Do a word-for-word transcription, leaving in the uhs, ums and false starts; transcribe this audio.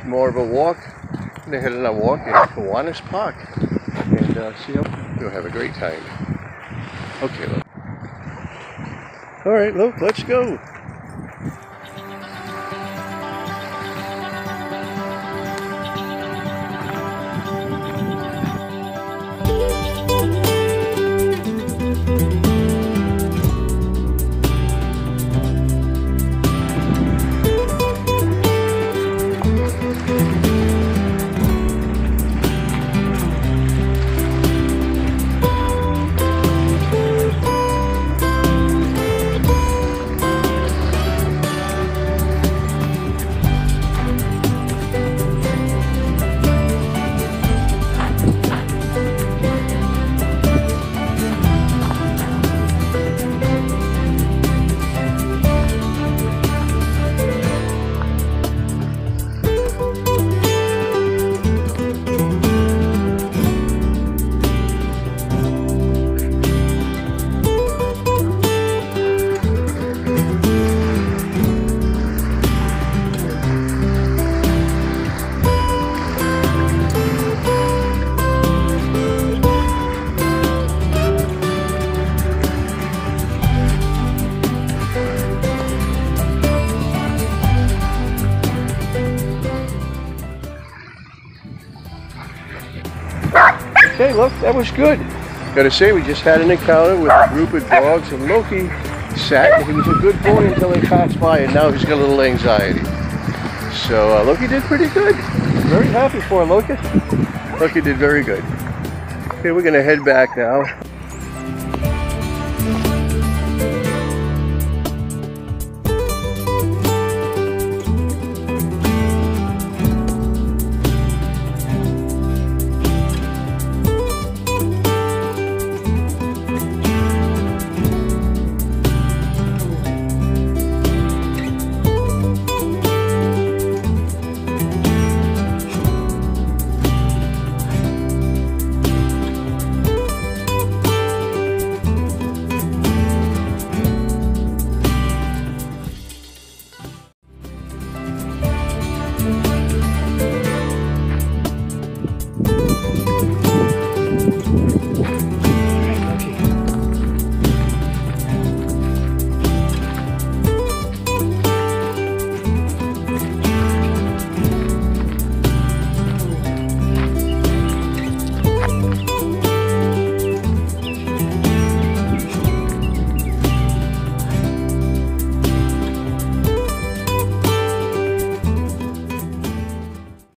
more of a walk. I'm gonna head on a walk in Kiwanis Park and uh, see how we'll have a great time. Okay, look. All right, look, let's go. Okay, look, that was good. Gotta say, we just had an encounter with a group of dogs, and Loki sat, and he was a good boy until they passed by, and now he's got a little anxiety. So uh, Loki did pretty good. Very happy for him, Loki. Loki did very good. Okay, we're gonna head back now.